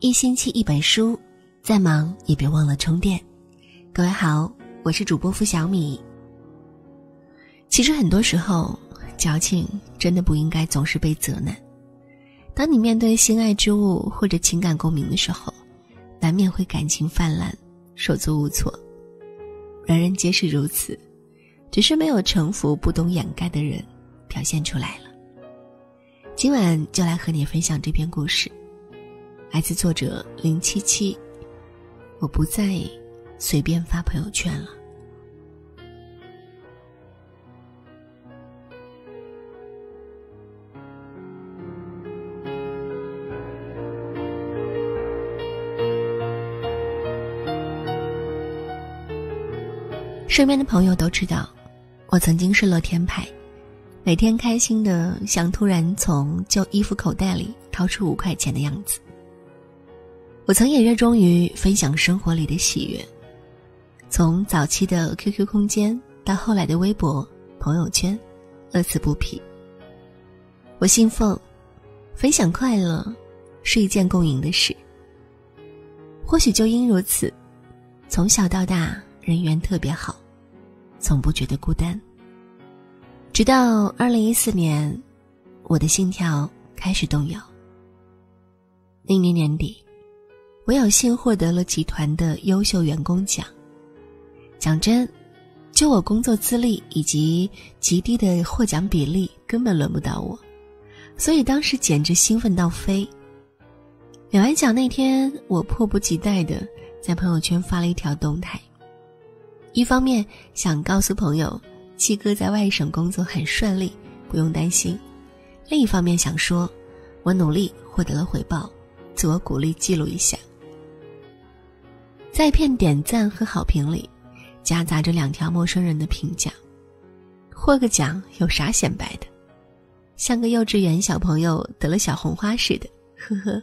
一星期一本书，再忙也别忘了充电。各位好，我是主播付小米。其实很多时候，矫情真的不应该总是被责难。当你面对心爱之物或者情感共鸣的时候，难免会感情泛滥，手足无措。人人皆是如此，只是没有城府不懂掩盖的人表现出来了。今晚就来和你分享这篇故事，来自作者077。我不再随便发朋友圈了。身边的朋友都知道，我曾经是乐天派，每天开心的像突然从旧衣服口袋里掏出5块钱的样子。我曾也热衷于分享生活里的喜悦，从早期的 QQ 空间到后来的微博、朋友圈，乐此不疲。我信奉分享快乐是一件共赢的事。或许就因如此，从小到大人缘特别好，从不觉得孤单。直到2014年，我的信条开始动摇。那年年底，我有幸获得了集团的优秀员工奖。讲真，就我工作资历以及极低的获奖比例，根本轮不到我，所以当时简直兴奋到飞。领完奖那天，我迫不及待地在朋友圈发了一条动态，一方面想告诉朋友七哥在外省工作很顺利，不用担心，另一方面想说我努力获得了回报，自我鼓励记录一下。在一片点赞和好评里，夹杂着2条陌生人的评价。获个奖有啥显摆的，像个幼稚园小朋友得了小红花似的，呵呵。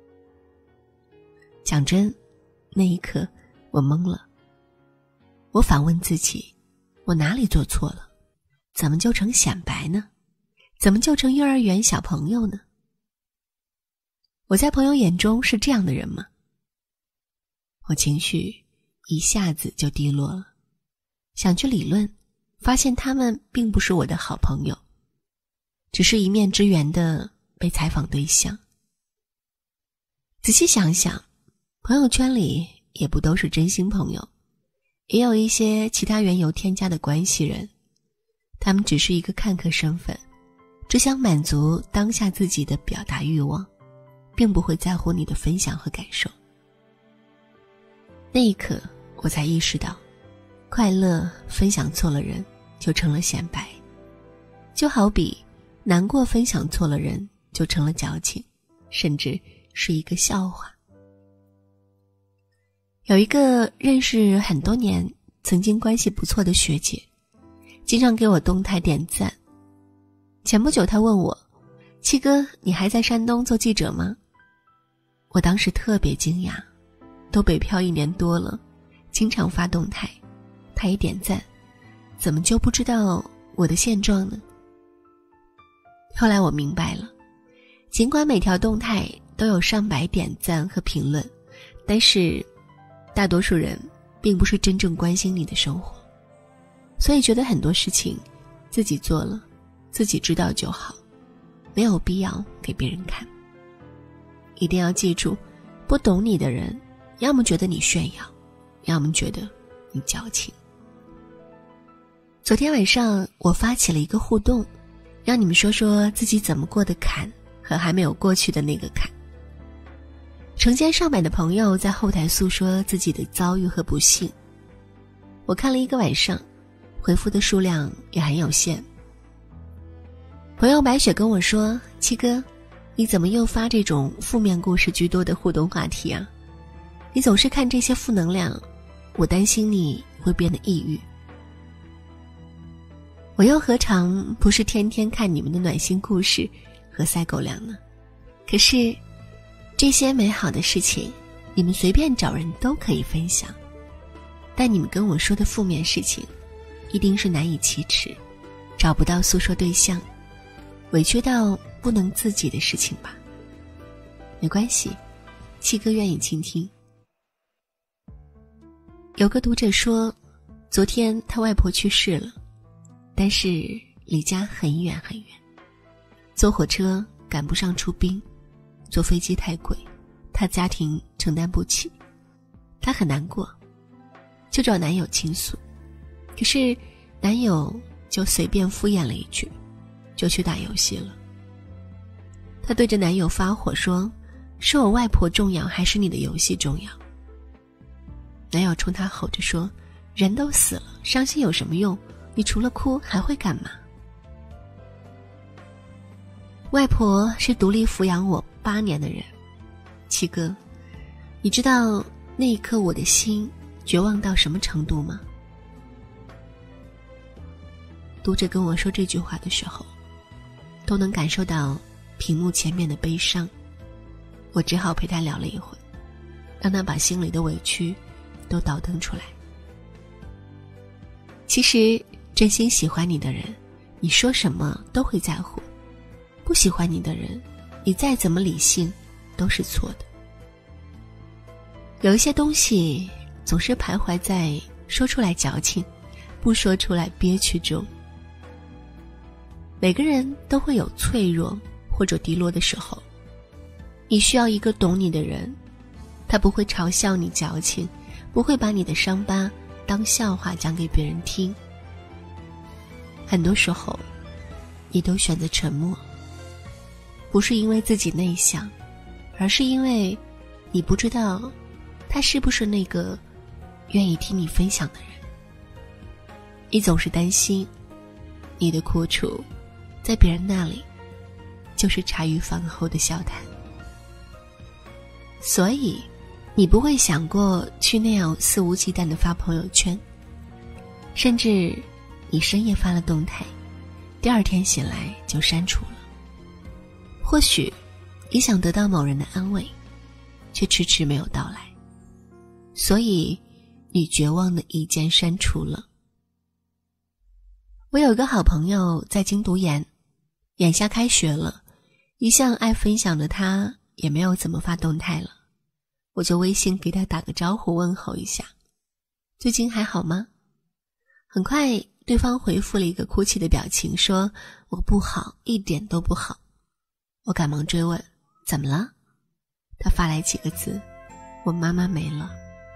讲真，那一刻我懵了。我反问自己，我哪里做错了？怎么就成显摆呢？怎么就成幼儿园小朋友呢？我在朋友眼中是这样的人吗？我情绪一下子就低落了，想去理论，发现他们并不是我的好朋友，只是一面之缘的被采访对象。仔细想想，朋友圈里也不都是真心朋友，也有一些其他缘由添加的关系人，他们只是一个看客身份，只想满足当下自己的表达欲望，并不会在乎你的分享和感受。那一刻我才意识到，快乐分享错了人就成了显摆，就好比难过分享错了人就成了矫情，甚至是一个笑话。有一个认识很多年曾经关系不错的学姐，经常给我动态点赞。前不久她问我，七哥，你还在山东做记者吗？我当时特别惊讶，都北漂1年多了，经常发动态，她也点赞，怎么就不知道我的现状呢？后来我明白了，尽管每条动态都有上百点赞和评论，但是大多数人并不是真正关心你的生活，所以觉得很多事情自己做了，自己知道就好，没有必要给别人看。一定要记住，不懂你的人，要么觉得你炫耀，要么觉得你矫情。昨天晚上我发起了一个互动，让你们说说自己怎么过的坎和还没有过去的那个坎。成千上百的朋友在后台诉说自己的遭遇和不幸，我看了1个晚上，回复的数量也很有限。朋友白雪跟我说，七哥，你怎么又发这种负面故事居多的互动话题啊？你总是看这些负能量，我担心你会变得抑郁。我又何尝不是天天看你们的暖心故事和塞狗粮呢？可是这些美好的事情，你们随便找人都可以分享，但你们跟我说的负面事情，一定是难以启齿，找不到诉说对象，委屈到不能自己的事情吧。没关系， 七哥愿意倾听。有个读者说，昨天他外婆去世了，但是离家很远很远，坐火车赶不上出兵，坐飞机太贵，他家庭承担不起，他很难过，就找男友倾诉。可是男友就随便敷衍了一句，就去打游戏了。她对着男友发火说，是我外婆重要还是你的游戏重要？男友冲她吼着说，人都死了，伤心有什么用？你除了哭还会干嘛？外婆是独立抚养我8年的人，七哥，你知道那一刻我的心绝望到什么程度吗？读者跟我说这句话的时候，都能感受到屏幕前面的悲伤。我只好陪他聊了一会，让他把心里的委屈都倒腾出来。其实真心喜欢你的人，你说什么都会在乎；不喜欢你的人，你再怎么理性都是错的。有一些东西总是徘徊在说出来矫情，不说出来憋屈中。每个人都会有脆弱或者低落的时候，你需要一个懂你的人，他不会嘲笑你矫情，不会把你的伤疤当笑话讲给别人听。很多时候你都选择沉默，不是因为自己内向，而是因为你不知道他是不是那个愿意听你分享的人。你总是担心你的苦楚在别人那里就是茶余饭后的笑谈，所以你不会想过去那样肆无忌惮地发朋友圈，甚至你深夜发了动态，第二天醒来就删除了。或许你想得到某人的安慰，却迟迟没有到来，所以你绝望地一键删除了。我有个好朋友在京读研，眼下开学了，一向爱分享的他也没有怎么发动态了，我就微信给他打个招呼问候一下，最近还好吗？很快对方回复了一个哭泣的表情，说我不好，一点都不好。我赶忙追问怎么了？他发来几个字，我妈妈没了。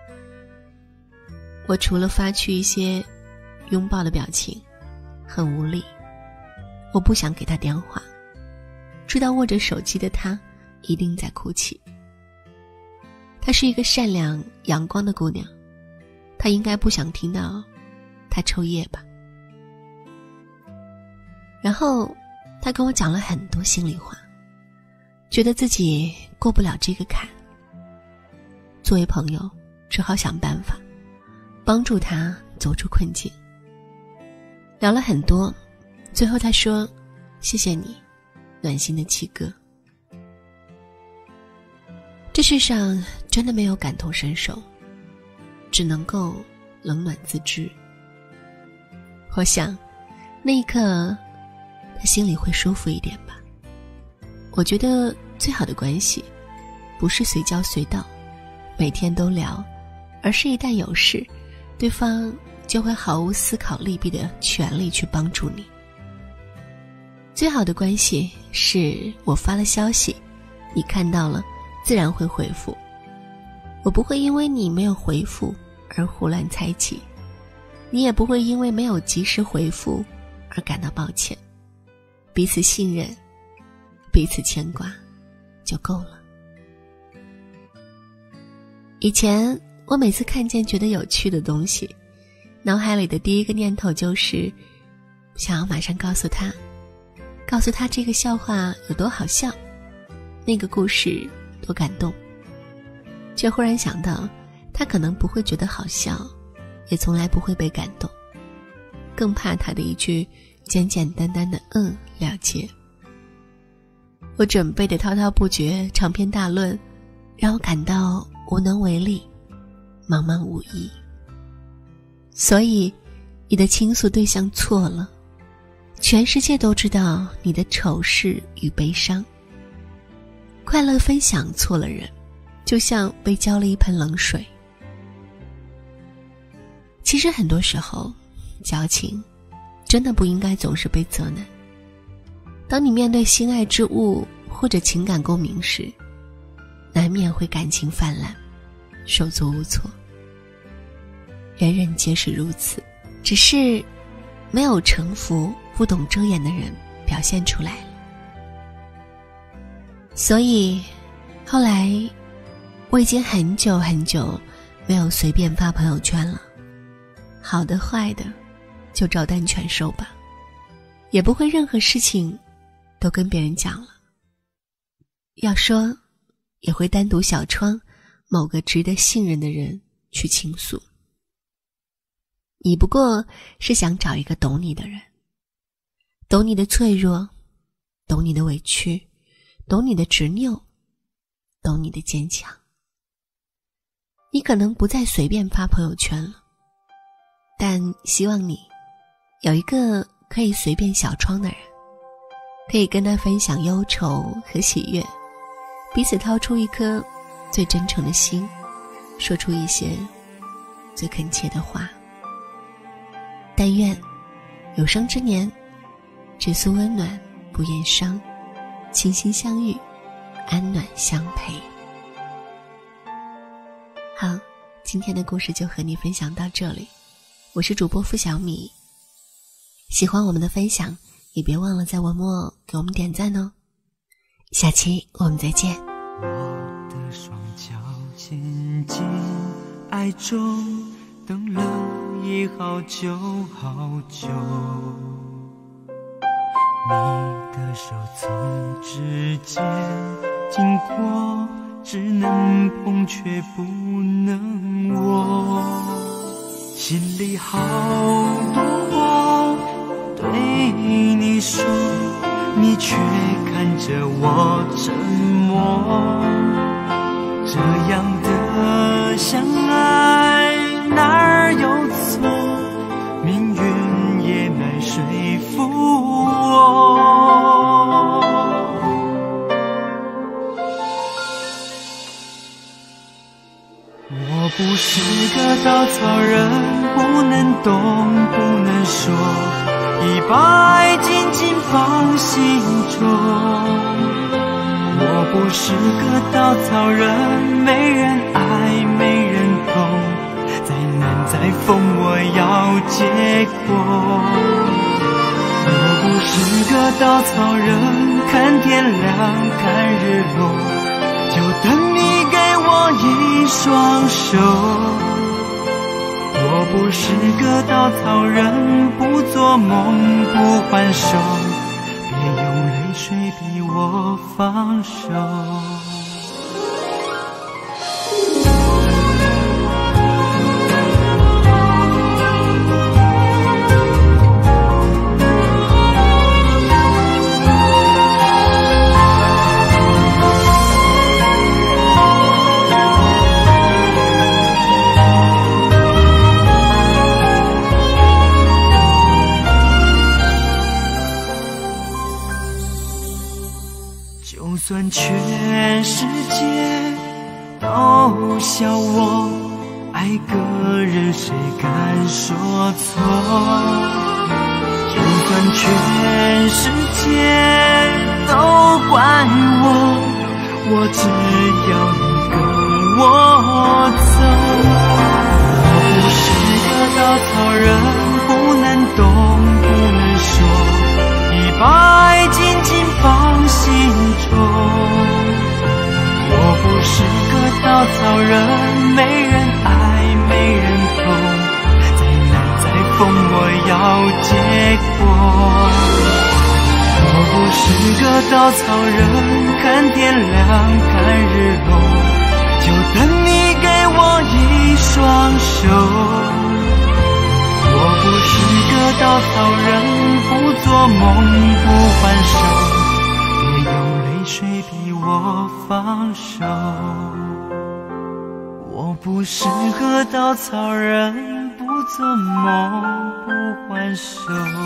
我除了发去一些拥抱的表情，很无力。我不想给他电话，知道握着手机的他一定在哭泣。她是一个善良阳光的姑娘，她应该不想听到她抽夜吧。然后她跟我讲了很多心里话，觉得自己过不了这个坎。作为朋友，只好想办法帮助她走出困境。聊了很多，最后她说谢谢你，暖心的七哥。这世上真的没有感同身受，只能够冷暖自知。我想那一刻他心里会舒服一点吧。我觉得最好的关系不是随叫随到每天都聊，而是一旦有事，对方就会毫无思考利弊的权利去帮助你。最好的关系是我发了消息，你看到了自然会回复，我不会因为你没有回复而胡乱猜忌，你也不会因为没有及时回复而感到抱歉。彼此信任，彼此牵挂就够了。以前我每次看见觉得有趣的东西，脑海里的第一个念头就是想要马上告诉他这个笑话有多好笑，那个故事多感动。却忽然想到他可能不会觉得好笑，也从来不会被感动，更怕他的一句简简单单的了结。我准备的滔滔不绝长篇大论让我感到无能为力，茫茫无益。所以你的倾诉对象错了，全世界都知道你的丑事与悲伤。快乐分享错了人，就就像被浇了一盆冷水。其实很多时候，矫情真的不应该总是被责难。当你面对心爱之物或者情感共鸣时，难免会感情泛滥，手足无措。人人皆是如此，只是没有城府、不懂遮掩的人表现出来了。所以后来我已经很久很久没有随便发朋友圈了，好的坏的就照单全收吧，也不会任何事情都跟别人讲了。要说也会单独小窗某个值得信任的人去倾诉。你不过是想找一个懂你的人，懂你的脆弱，懂你的委屈，懂你的执拗，懂你的坚强。你可能不再随便发朋友圈了，但希望你有一个可以随便小窗的人，可以跟他分享忧愁和喜悦，彼此掏出一颗最真诚的心，说出一些最恳切的话。但愿有生之年，只诉温暖不言伤，倾心相遇，安暖相陪。好，今天的故事就和你分享到这里，我是主播付小米。喜欢我们的分享，也别忘了在文末给我们点赞哦。下期我们再见。 我的双脚渐进爱中，等了已好久好久，你的手从指尖经过，只能碰却不能握，心里好多话对你说，你却看着我沉默。这样的相爱哪儿有错，命运也难说服我。我不是个稻草人，不能动不能说，已把爱紧紧放心中。我不是个稻草人，没人爱没人懂，再难再疯我要结果。我不是个稻草人，看天亮看日落，就等你给我一双手。我不是个稻草人，不做梦不还手，别用泪水逼我放手。就算全世界都笑我爱个人，谁敢说错？就算全世界都怪我只要你跟我走。我不是个稻草人，不能动不能说，已把爱紧紧放心中。我不是个稻草人，没人爱没人懂，再难再疯我要结果。我不是个稻草人，看天亮看日落，就等你给我一双手。我不是个稻草人，不做梦不还手，别用泪水逼我放手。我不是个稻草人，不做梦不还手，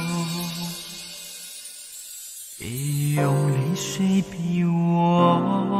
别用泪水逼我